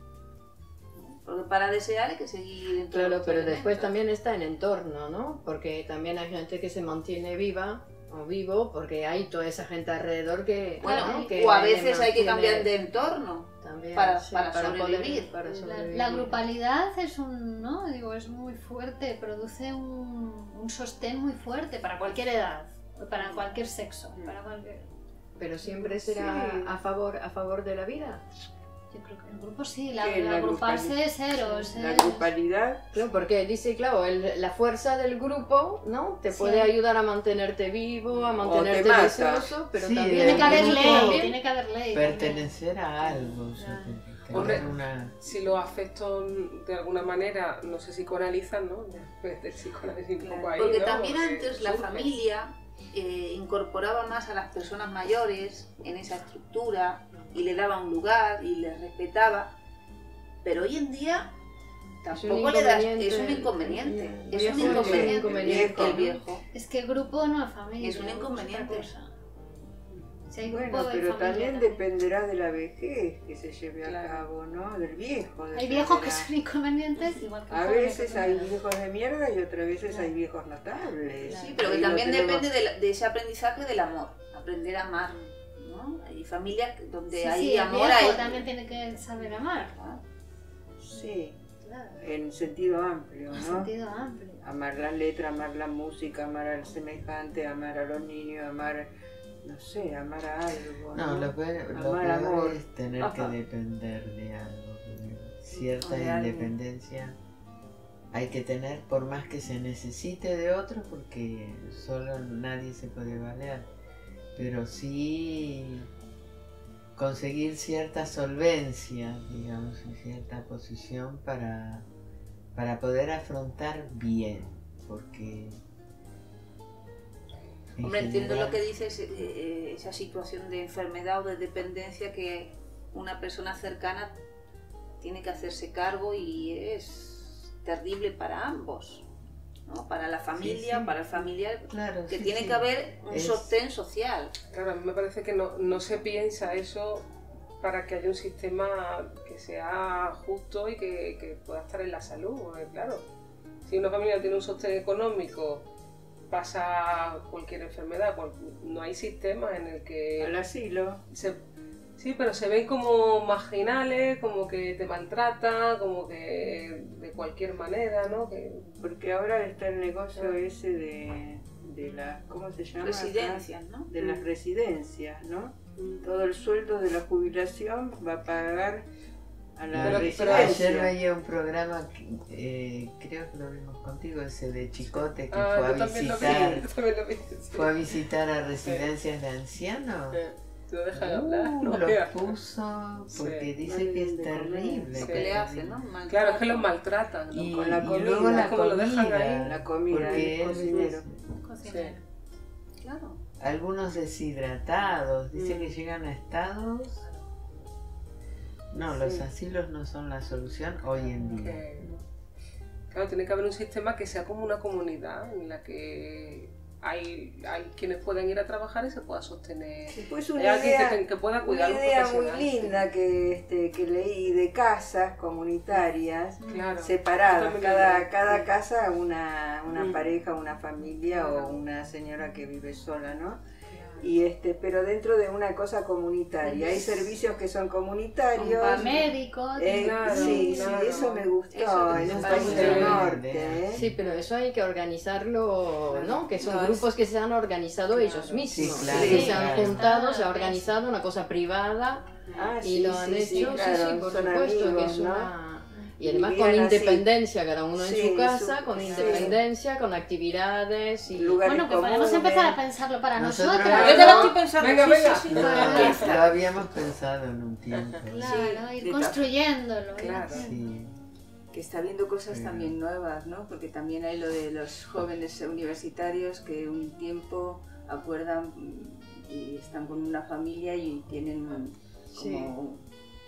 Porque para desear hay que seguir en todos Claro, los pero elementos. después también está el entorno, ¿no? Porque también hay gente que se mantiene viva o vivo porque hay toda esa gente alrededor que... Bueno, ¿no? que o a le veces hay que mantiene cambiar de entorno. también, para- sí, para poder- sobrevivir. para La, sobrevivir. la grupalidad es un, ¿no? Digo, es muy fuerte, produce un, un sostén muy fuerte para cualquier edad, para cualquier sexo, para cualquier... Pero siempre será Sí. a favor a favor de la vida. Yo creo que el grupo sí, la, Sí, la la agruparse grupalidad. es cero, es, La grupalidad, Claro, porque dice, claro, el- la fuerza del grupo, ¿no? Te Sí. puede ayudar a mantenerte vivo, a te mantenerte mata. deseoso, pero Sí, también... Tiene que haber el ley, grupo- tiene que haber ley. también. Pertenecer a algo, o sea, Claro. que- que Hombre, haber una... Si los afectos de alguna manera no se psicoanalizan, ¿no? Después del psicoanálisis un poco ahí, Porque ¿no? también Porque antes la surge. familia eh, incorporaba más a las personas mayores en esa estructura y le daba un lugar y les respetaba. Pero hoy en día tampoco le das, es un inconveniente. Es un Viejo inconveniente, inconveniente, el ¿no? viejo. Es que grupo no es familia. Es un grupo inconveniente. otra cosa. Si hay grupo, bueno, hay pero familia también también. dependerá de la vejez que se lleve a Claro. cabo, ¿no? Del viejo. Hay viejos que dependerá. son inconvenientes, igual que A jóvenes veces que hay son- viejos de mierda y otras veces Claro. hay viejos notables. Claro. Sí, pero que Ahí lo también tenemos. depende de, la- de ese aprendizaje del amor, aprender a amar, ¿no? Hay familias donde Sí, hay sí, el amor viejo a también tiene que saber amar. ¿no? Sí, Claro, en sentido amplio, en ¿no? sentido amplio. Amar las letras, amar la música, amar al semejante, amar a los niños, amar, no sé, amar a algo. No, No, lo peor, lo Amar, peor amor. es tener Ajá. que depender de algo. porque Cierta O de alguien. independencia hay que tener por más que se necesite de otro, porque solo nadie se puede valer. Pero sí conseguir cierta solvencia, digamos, y cierta posición para, para poder afrontar bien, porque... en Hombre, entiendo general- lo que dices, eh, eh, esa situación de enfermedad o de dependencia que una persona cercana tiene que hacerse cargo y es terrible para ambos, ¿no? Para la familia, sí. para el familiar, Claro, que sí, tiene sí. que haber un Es- sostén social. Claro, a mí me parece que no, no se piensa eso para que haya un sistema que sea justo y que, que pueda estar en la salud, porque, claro. Si una familia tiene un sostén económico, pasa cualquier enfermedad, cual- no hay sistema en el que... Al asilo. se- sí, pero se ven como marginales, como que te maltratan, como que de cualquier manera, ¿no? Que, Porque ahora está el negocio ese de, de las, ¿cómo se llama? Residencias, ¿no? De las residencias, ¿no? Todo el sueldo de la jubilación va a pagar a la Pero- pero residencia. Ayer veía un programa, que, eh, creo que lo vimos contigo, ese de Chicote, que Ah, fue, yo a también lo vi, visitar, yo también lo vi, sí. fue a visitar a residencias de ancianos. Eh, ¿Te lo dejan hablar? Uh, No los veas. puso porque Sí. dice No que es deben de comer. terrible. Lo que que le es hace, terrible. ¿no? Maltrato. Claro, es que los maltratan. ¿no? Y, Con la y comida, luego la ¿cómo lo dejan comida, ahí? La comida, porque el él cocinero. Cocinero. Claro. algunos deshidratados, dice Mm. que llegan a estados. No, Sí. los asilos no son la solución hoy en día. Que- claro, tiene que haber un sistema que sea como una comunidad en la que hay, hay quienes puedan ir a trabajar y se pueda sostener. Pues Hay una alguien idea, que, que pueda una cuidar a un idea muy profesional, sí. linda que, este, que leí de casas comunitarias Claro. separadas, Yo también cada, lo- cada sí. casa una, una Mm. pareja, una familia Claro. o una señora que vive sola, ¿no? Y este, pero dentro de una cosa comunitaria. Hay servicios que son comunitarios. Para médicos. Eh, Claro, sí, claro. sí, eso me gustó Eso en me un parece país del una buena norte. idea. ¿eh? Sí, pero eso hay que organizarlo, ¿no? Que son No, es- grupos que se han organizado Claro. ellos mismos. Sí, claro, que se han claro. juntado, se ha Ah, organizado una cosa privada Ah, y sí, lo han sí, hecho, sí, sí, claro, sí, por son supuesto, que amigos, es ¿no? una... Y además con Vivían así. independencia, cada uno en Sí, su casa, su- con sí. independencia, con actividades y... Lugares Bueno, que podemos comunes. empezar a pensarlo para Nosotros- nosotros. Yo te lo estoy pensando. Venga, sí, venga. sí, sí. Lo, Claro. lo habíamos pensado en un tiempo. Claro, Sí, ir de construyéndolo. ir Claro. haciendo. Sí. Que está viendo cosas Sí. también nuevas, ¿no? Porque también hay lo de los jóvenes universitarios que un tiempo acuerdan mm, y están con una familia y tienen Sí. como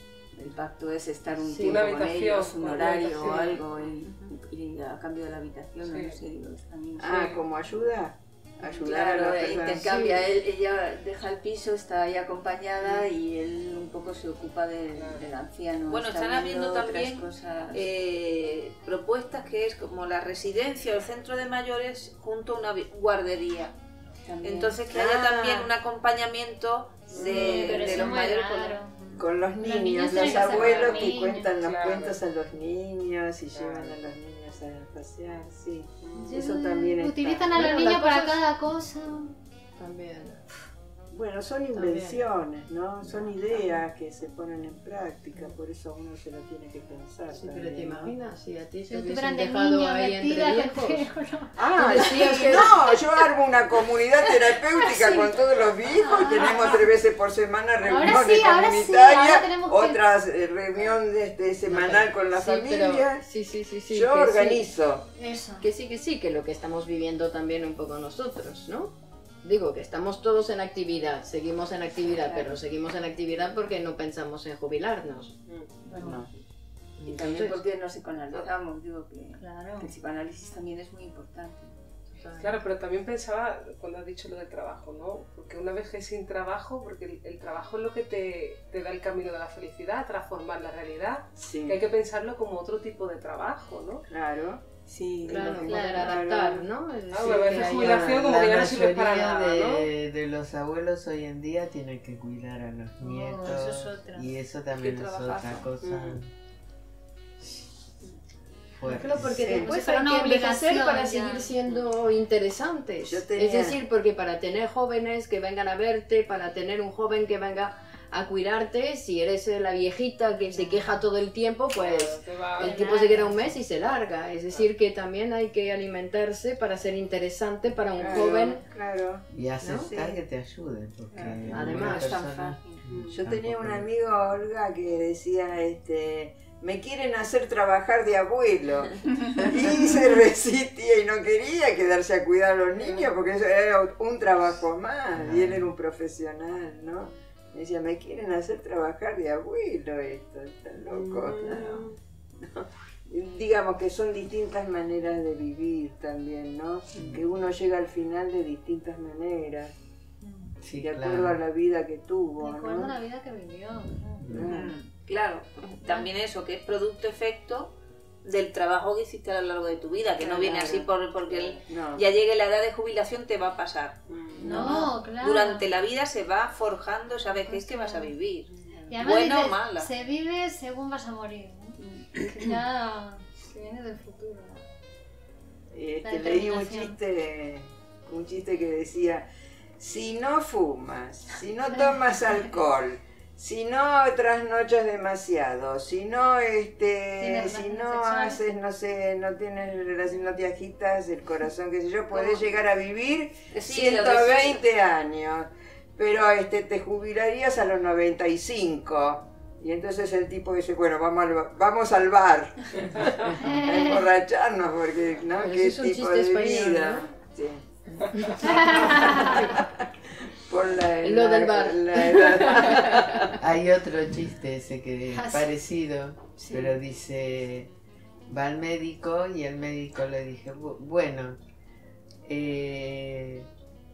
el pacto es estar un Sí. tiempo Una con habitación, ellos, un una horario o habitación. algo y, y a cambio de la habitación, Sí. no sé, digo, es también Ah, Sí. como ayuda. Ayudar Claro, a la eh, persona. intercambia, Sí. él, ella deja el piso, está ahí acompañada y él un poco se ocupa del, Claro. del anciano. Bueno, está están viendo habiendo otras también, cosas. Eh, propuestas que es como la residencia o el centro de mayores junto a una vi- guardería. También. Entonces que haya Ah. también un acompañamiento de, Pero de eso los es muy mayores con- raro. Con los niños niños, tienen los que ser abuelos con que niños. cuentan los Claro. cuentos a los niños y llevan Claro. a los niños a pasear, sí. Sí, Eso también está. Utilizan a los Bueno, niños la para cosa es- cada cosa. También. Bueno, son invenciones, ¿no? Son ideas que se ponen en práctica, por eso uno se lo tiene que pensar. Sí, pero también, te ¿no? imaginas si a ti Si te estuvieran hubiesen de dejado niños ahí entre metidas viejos. ¿no? Ah, Tú decías sí, que- no, yo armo una comunidad terapéutica con todos los viejos, tenemos tres veces por semana reuniones Ahora sí, ahora sí, comunitarias, ahora tenemos que- otras eh, reunión de, este, semanal con la Sí, pero- familia. sí, sí, sí, sí. yo que sí. organizo. Eso. Que sí, que sí, que lo que estamos viviendo también un poco nosotros, ¿no? Digo que estamos todos en actividad, seguimos en actividad, pero seguimos en actividad porque no pensamos en jubilarnos. No. Y también Entonces, porque nos psicoanalizamos, digo que, Claro. que el psicoanálisis también es muy importante. Claro, pero también pensaba cuando has dicho lo del trabajo, ¿no? Porque una vez que sin trabajo, porque el, el trabajo es lo que te, te da el camino de la felicidad, transformar la realidad, Sí, que hay que pensarlo como otro tipo de trabajo, ¿no? claro. Sí, Claro, lo que- poder claro. adaptar, ¿no? Es Ah, decir, me que parece haya- jubilación como la que ya no sirve para mayoría nada, de, ¿no? de los abuelos hoy en día tienen que cuidar a los nietos eso es otra. y eso también Qué es otra trabajazo. cosa Mm. fuerte. Claro, porque Sí, después como si fuera hay una que envejecer obligación para ya. seguir siendo interesantes. Yo tenía- Es decir, porque para tener jóvenes que vengan a verte, para tener un joven que venga a cuidarte, si eres la viejita que se queja todo el tiempo, pues Te va- el tipo se queda un mes y se larga. Es decir, que también hay que alimentarse para ser interesante para un Claro, joven. claro. Y aceptar Sí. que te ayuden, porque Claro. una Además, no es tan persona- fácil. Yo tampoco tenía un es. amigo, Olga, que decía, este, me quieren hacer trabajar de abuelo. Y se resistía y no quería quedarse a cuidar a los niños porque eso era un trabajo más. Y él era un profesional, ¿no? Me decía, me quieren hacer trabajar de abuelo esto, están locos. ¿no? Digamos que son distintas maneras de vivir también, ¿no? Que uno llega al final de distintas maneras, Sí, de claro. acuerdo a la vida que tuvo, De acuerdo a ¿no? la vida que vivió. Mm. Claro, también eso, que es producto-efecto del trabajo que hiciste a lo largo de tu vida, que no viene Claro. así por, porque el- No. ya llegue la edad de jubilación te va a pasar. No, claro. Durante la vida se va forjando, sabes que es que vas a vivir. Y además buena o dices, mala. se vive según vas a morir. ¿no? Que ya que viene del futuro. ¿no? Este, La leí un determinación. chiste, un chiste que decía, si no fumas, si no tomas alcohol, si no trasnochas demasiado, si no, este, Tienes si relaciones no sexuales. haces, no sé, no tienes relación, no te agitas el corazón, qué sé yo, podés llegar a vivir Sí, lo ciento veinte decía. años, pero este, te jubilarías a los noventa y cinco. Y entonces el tipo dice, bueno, vamos al, ba- vamos al bar a emborracharnos, porque, ¿no? Pero ¿Qué ese es un tipo chiste de español, vida? ¿no? Sí. Por la, Lo la- del bar. la edad. Hay otro chiste ese que es Ah, sí. parecido, Sí. pero dice, va al médico y el médico le dice, "Bu- bueno, eh,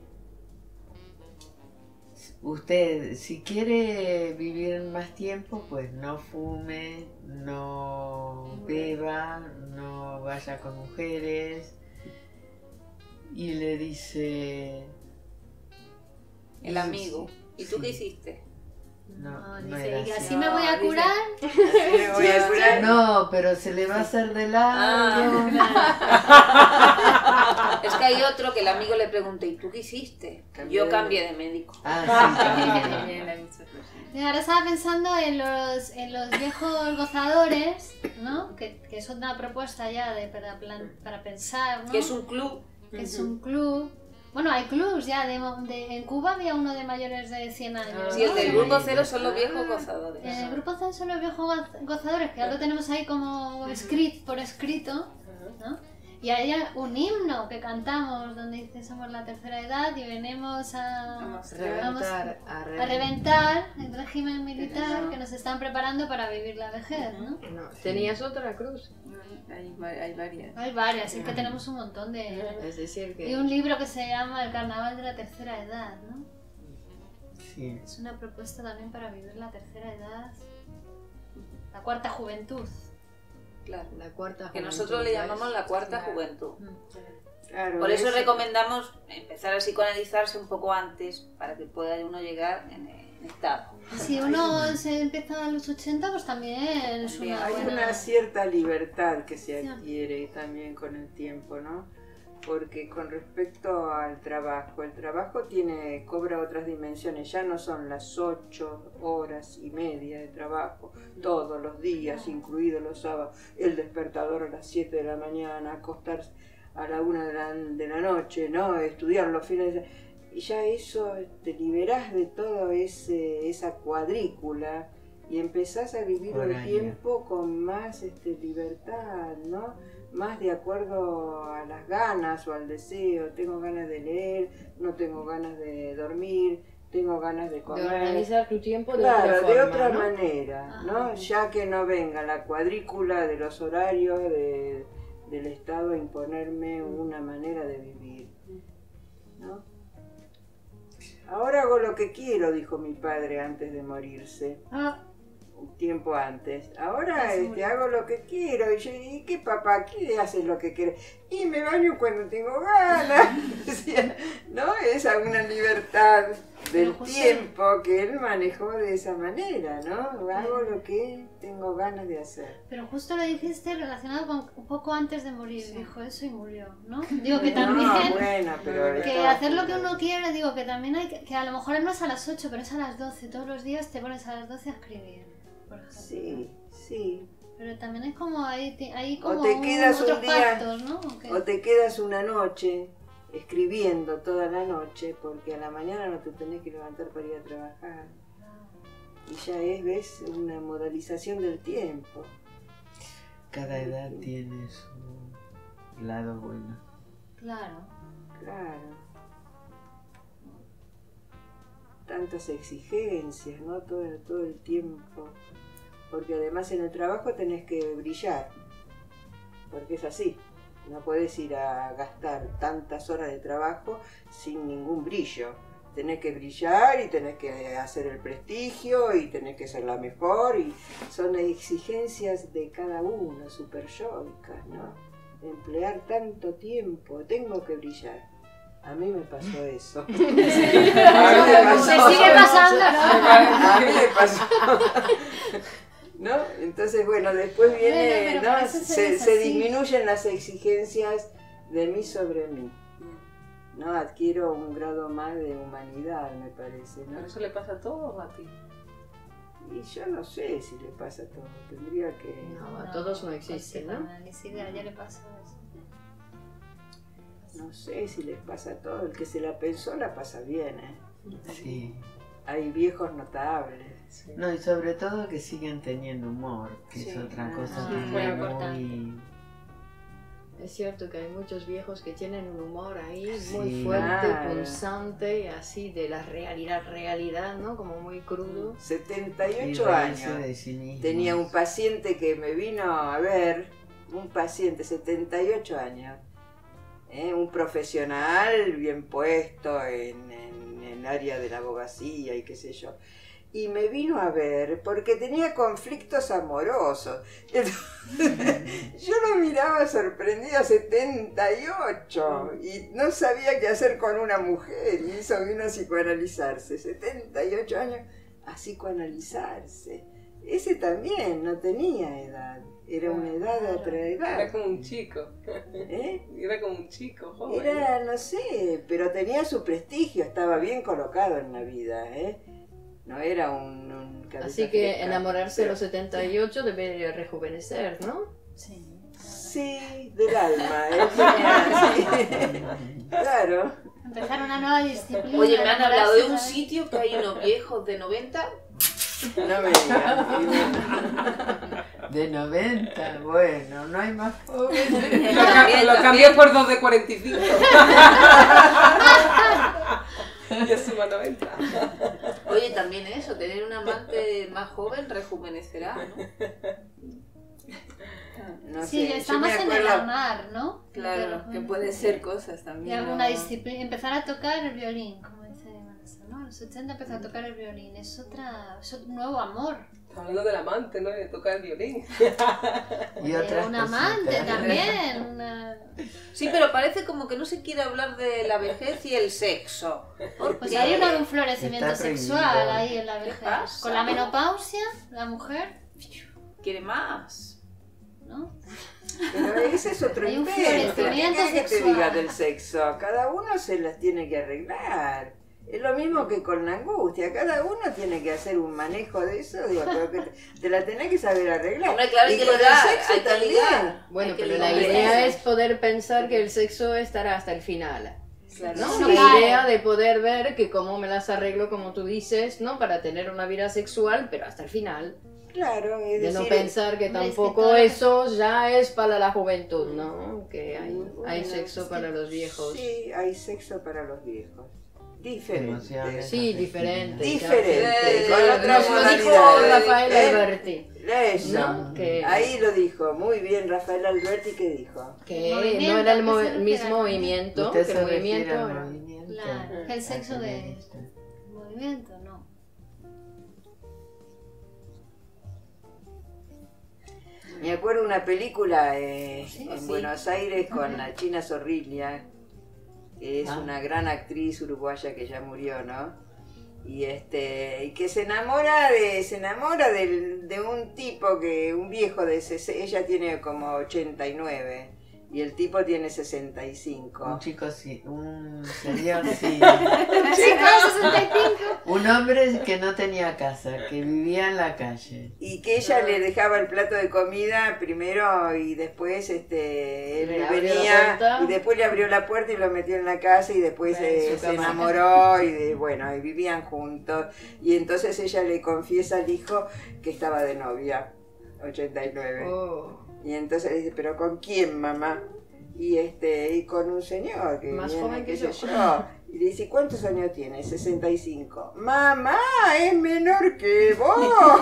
usted si quiere vivir más tiempo, pues no fume, no beba, no vaya con mujeres". Y le dice... El amigo. ¿Y tú Sí. qué hiciste? No, No, no dice, era y así. así me voy a No, dice- curar. Así me voy a curar. No, pero se le va a hacer de largo. Es que hay otro que el amigo le pregunta, ¿y tú qué hiciste? Cambié Yo de- cambié de médico. Ah, sí, también. También hay muchas cosas. Y ahora estaba pensando en los, en los viejos gozadores, ¿no? Que, que es otra propuesta ya de, para, plan- para pensar, ¿no? Que es un club. Que es un club. Bueno, hay clubs ya. De, de- en Cuba había uno de mayores de cien años. Sí, el ¿no? del Sí. grupo cero son los viejos gozadores. En el grupo C son los viejos goz- gozadores, que ya lo tenemos ahí como escrito, por escrito, ¿no? Y hay un himno que cantamos donde dice somos la tercera edad y venimos a, Vamos a Reventar, a a reventar. reventar el régimen militar que nos están preparando para vivir la vejez, ¿no? No, tenías otra cruz. Hay, va- hay varias. Hay varias, es que tenemos un montón de... Es decir, que Y un libro que se llama El Carnaval de la Tercera Edad, ¿no? Sí. Es una propuesta también para vivir la tercera edad, la cuarta juventud. Claro. la cuarta Que juventud, nosotros le ¿sabes? llamamos la cuarta Claro. juventud. Claro, Por eso eso- recomendamos empezar a psicoanalizarse un poco antes para que pueda uno llegar en, en estado. Si uno se empieza a los ochenta, pues también es También. una Hay buena... una cierta libertad que se Sí. adquiere también con el tiempo, ¿no? Porque con respecto al trabajo, el trabajo tiene, cobra otras dimensiones, ya no son las ocho horas y media de trabajo todos los días, incluidos los sábados, el despertador a las siete de la mañana, acostarse a la una de la, de la noche, ¿no? Estudiar los fines de... Y ya eso, te liberás de toda esa cuadrícula y empezás a vivir el Horario. tiempo con más este, libertad, ¿no? Más de acuerdo a las ganas o al deseo. Tengo ganas de leer, no tengo ganas de dormir, tengo ganas de De comer. organizar tu tiempo de Claro, otra forma, de otra ¿no? manera, ¿no? Ajá. Ya que no venga la cuadrícula de los horarios de- del Estado a imponerme una manera de vivir, ¿no? Ahora hago lo que quiero, dijo mi padre antes de morirse. Ah, Un tiempo antes. Ahora Ah, sí, este, murió. hago lo que quiero. Y yo, ¿y qué papá? ¿Qué haces lo que quieres? Y me baño cuando tengo ganas. Decía, ¿no? Esa una libertad del Pero, José- tiempo que él manejó de esa manera, ¿no? Hago lo que tengo ganas de hacer. pero justo lo dijiste relacionado con un poco antes de morir. Dijo eso y murió, ¿no? Digo que también... No, bueno, pero Que estaba hacer lo que justo. uno quiere, digo que también hay que, que a lo mejor no es a las ocho, pero es a las doce. Todos los días te pones a las doce a escribir, por ejemplo. Sí, sí. Pero también es como hay, te- hay como te un- quedas un otros día- pactos, ¿no? ¿O qué? O te quedas una noche escribiendo toda la noche porque a la mañana no te tenés que levantar para ir a trabajar. Y ya es, ¿ves? Una modalización del tiempo. Cada edad tiene su lado bueno. Claro. Claro. Tantas exigencias, ¿no? Todo, todo el tiempo. Porque además en el trabajo tenés que brillar. Porque es así. No podés ir a gastar tantas horas de trabajo sin ningún brillo. Tenés que brillar y tenés que hacer el prestigio y tenés que ser la mejor. Y son exigencias de cada uno, super yoicas, ¿no? Emplear tanto tiempo, tengo que brillar. A mí me pasó eso. A mí me pasó. Se sigue pasando, ¿no? A mí me pasó. ¿No? Entonces, bueno, después viene, Bueno, pero ¿no? para eso se Se, es se así. disminuyen las exigencias de mí sobre mí. ¿No? Adquiero un grado más de humanidad, me parece, ¿no? ¿Pero eso le pasa a todos o a ti? Y yo no sé si le pasa a todos, tendría que... No, a todos no existe, ¿no? Psicoanálisis, ya le pasa eso. No sé si les pasa a todos, el que se la pensó la pasa bien, ¿eh? Sí. Hay viejos notables. Sí. No, y sobre todo que siguen teniendo humor, que Sí. es otra cosa Ah, también muy muy... importante. Es cierto que hay muchos viejos que tienen un humor ahí Sí. muy fuerte, Claro. punzante, así de la realidad, realidad, ¿no? Como muy crudo. setenta y Y ocho reírse años. de sí mismos. Tenía un paciente que me vino a ver, un paciente, setenta y ocho años, ¿eh? Un profesional bien puesto en, en, en el área de la abogacía y qué sé yo. Y me vino a ver porque tenía conflictos amorosos. Entonces, yo lo miraba sorprendida, setenta y ocho, y no sabía qué hacer con una mujer, y eso vino a psicoanalizarse, setenta y ocho años a psicoanalizarse. Ese también no tenía edad, era una edad de otra Era edad. como un chico. ¿Eh? Era como un chico, joven. Era, no sé, pero tenía su prestigio, estaba bien colocado en la vida, ¿eh? No era un, un cabeza Así que fresca. enamorarse a Pero- los setenta y ocho debe rejuvenecer, ¿no? Sí. Sí, del alma, ¿eh? Sí. Claro. Empezar una nueva disciplina. Oye, me han hablado de un enamorarse, sitio que hay unos viejos de noventa. No me digas. De noventa, bueno, no hay más jóvenes. Lo, ca- lo cambié por dos de cuarenta y cinco. Ya suma noventa. Oye, también eso, tener un amante más joven rejuvenecerá, ¿no? No Sí, sé, yo estamos me en el acuerdo- amar, ¿no? Claro, que Mm. puede ser cosas Y también. alguna ¿no? disciplina, empezar a tocar el violín, como dice Vanessa, ¿no? En los ochenta empezó a tocar el violín, es otra, es un nuevo amor. Estamos hablando del amante, ¿no? De tocar el violín. Y De otras un amante cositas. también. Una... Sí, pero parece como que no se quiere hablar de la vejez y el sexo. ¿Por Pues qué? hay un, un florecimiento Está prohibido. sexual ahí en la ¿Qué vejez. pasa? Con la menopausia, la mujer, Quiere más. ¿no? Pero ese es otro Hay un invento. ¿Qué florecimiento querés que te sexual. diga del sexo? Cada uno se las tiene que arreglar. Es lo mismo que con la angustia. Cada uno tiene que hacer un manejo de eso. Digo, pero que te, te la tenés que saber arreglar. Hombre, claro, hay y que con el ligar, sexo hay que también. ligar. Bueno, Hay que pero la ligar. idea es poder pensar que el sexo estará hasta el final. Claro. ¿No? Sí. La idea de poder ver que cómo me las arreglo, como tú dices, ¿no? Para tener una vida sexual, pero hasta el final. Claro, es De no decir, pensar que hombre, es que tampoco todo lo que- eso ya es para la juventud, ¿no? Que hay, hay Bueno, sexo es para que- los viejos. sí, hay sexo para los viejos. Diferente. Emociones. Sí, diferente. Diferente, Eh, con lo- otra nos lo dijo modalidad. Rafael ¿Eh? Alberti, Eso. ¿no? Que, Ahí lo dijo, muy bien Rafael Alberti, ¿qué dijo? que Movimiento, no era el ¿qué mo- se refiere mismo al movimiento, Usted que el se refiere movimiento al era... movimiento. Claro, el sexo al de- feminista. Movimiento, no. Me acuerdo una película eh, Sí, en sí. Buenos Aires con la China Zorrilla, que es Ah. una gran actriz uruguaya que ya murió, ¿no? Y este y que se enamora de se enamora del- de un tipo que un viejo de sesenta, ella tiene como ochenta y nueve y el tipo tiene sesenta y cinco. Un chico sí, un señor sí. Chico de sesenta y cinco. Un hombre que no tenía casa, que vivía en la calle. Y que ella le dejaba el plato de comida primero y después este él Le abrió la venía puerta. y después le abrió la puerta y lo metió en la casa y después En eh, su se cama. enamoró y de, bueno, y vivían juntos. Y entonces ella le confiesa al hijo que estaba de novia, ochenta y nueve. Oh, Y entonces le dice, ¿pero con quién, mamá? Y este y con un señor que Más viene, joven que qué sé yo. yo. Y le dice, ¿cuántos años tiene? sesenta y cinco. ¡Mamá, es menor que vos!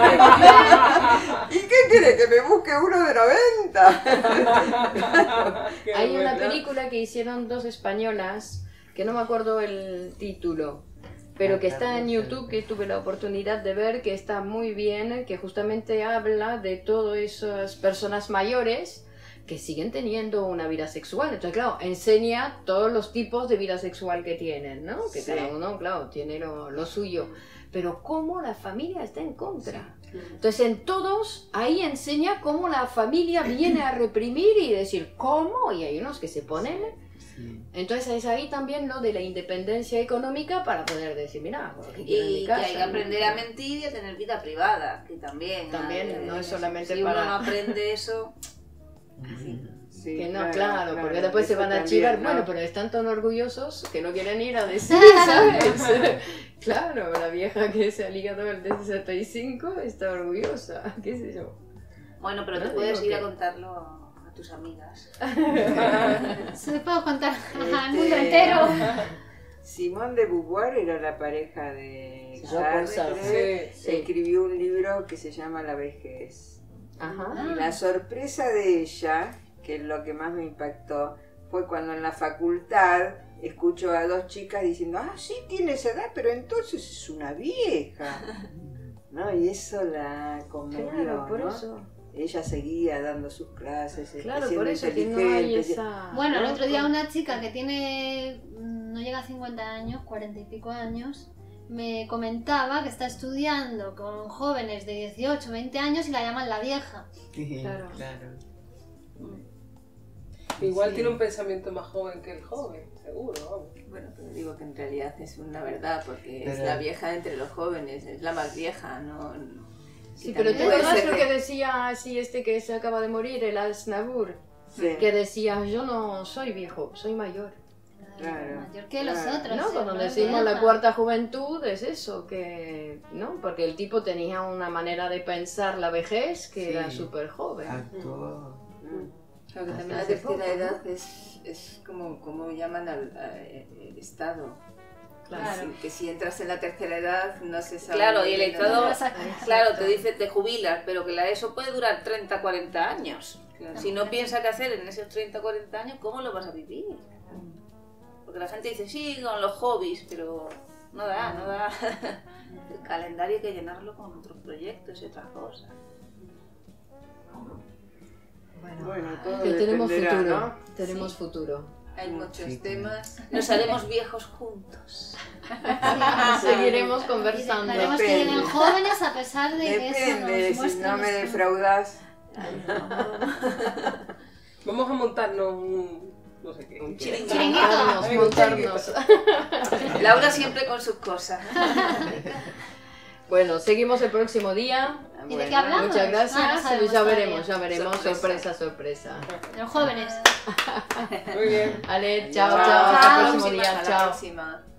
¿Y qué quiere? ¿Que me busque uno de noventa? Qué hay una bueno. película que hicieron dos españolas, que no me acuerdo el título, pero que está en YouTube, que tuve la oportunidad de ver, que está muy bien, que justamente habla de todas esas personas mayores que siguen teniendo una vida sexual. Entonces, claro, enseña todos los tipos de vida sexual que tienen, ¿no? Que Sí. cada uno, claro, tiene lo, lo suyo. Pero cómo la familia está en contra. Entonces, en todos, ahí enseña cómo la familia viene a reprimir y decir, ¿cómo? Y hay unos que se ponen Sí. Entonces es ahí también lo de la independencia económica para poder decir, mira, aquí quiero en mi Y que casa, hay que ¿no? aprender a mentir y a tener vida privada, que también. También, eh, no es solamente si para- uno no aprende eso, Sí, Que no, claro, porque después se eso van a también, chivar, ¿no? bueno, pero están tan orgullosos que no quieren ir a decir, ¿sabes? Claro, la vieja que se ha ligado el de sesenta y cinco está orgullosa, qué sé yo. bueno, pero No te puedes digo ir a que- contarlo a tus amigas. Se puedo contar al Este, mundo entero. Simone de Beauvoir era la pareja de Jean-Paul Sartre. Sí, Sí. Escribió un libro que se llama La vejez. Ajá. Y la sorpresa de ella, que es lo que más me impactó, fue cuando en la facultad escuchó a dos chicas diciendo, ah, sí, tiene esa edad, pero entonces es una vieja. ¿No? Y eso la conmovió, Claro, por ¿no? eso. Ella seguía dando sus clases. este, Claro, siendo por eso que no hay inteligente. esa... Bueno, el ¿no? otro día una chica que tiene, mm, no llega a cincuenta años, cuarenta y pico años, me comentaba que está estudiando con jóvenes de dieciocho, veinte años y la llaman la vieja. Sí, Claro. claro. Igual Sí. tiene un pensamiento más joven que el joven, seguro, vamos. Bueno, pero digo que en realidad es una verdad, porque es Pero- la vieja entre los jóvenes, es la más vieja, no... no- Sí, y pero también tú puede sabes ser lo que decía así este que se acaba de morir, el Aznavour, Sí. que decía, yo no soy viejo, soy mayor. Claro, Mayor que los claro. otros. ¿No? sí, Cuando no decimos la vieja. cuarta juventud es eso, que, ¿no? Porque el tipo tenía una manera de pensar la vejez que Sí. era súper joven. Actuó. Mm. Claro que también la Hace tercera poco, edad es, es como, como llaman al a- el estado. Claro. Que si, que si entras en la tercera edad no se sabe. Claro, muy y el bien estado- dónde- Exacto. Claro, te dice te jubilas, pero que la ESO puede durar treinta, cuarenta años. Claro. Si no piensas qué hacer en esos treinta, cuarenta años, ¿cómo lo vas a vivir? Porque la gente dice, sí, con los hobbies, pero no da, no da. El calendario hay que llenarlo con otros proyectos y otras cosas. Bueno, todo Que tenemos dependerá, futuro, ¿no? tenemos futuro. Hay muchos Sí. temas. Nos haremos viejos juntos. Seguiremos Y conversando. esperemos que Depende. lleguen jóvenes a pesar de que eso Depende, nos si muestre no me nuestro- defraudas. Vamos a montarnos un... no sé qué. Un Chiringuito. Montarnos, Ay, un montarnos. Laura siempre con sus cosas. Bueno, seguimos el próximo día. ¿Y de qué Bueno, hablamos? Muchas Ah, no gracias. sabemos ya todavía. veremos, ya veremos. Sorpresa. Sorpresa, sorpresa. Los jóvenes. Muy bien. Vale, chao, Chao. chao. Hasta el Hasta la próximo próxima, día. hasta la Chao. próxima.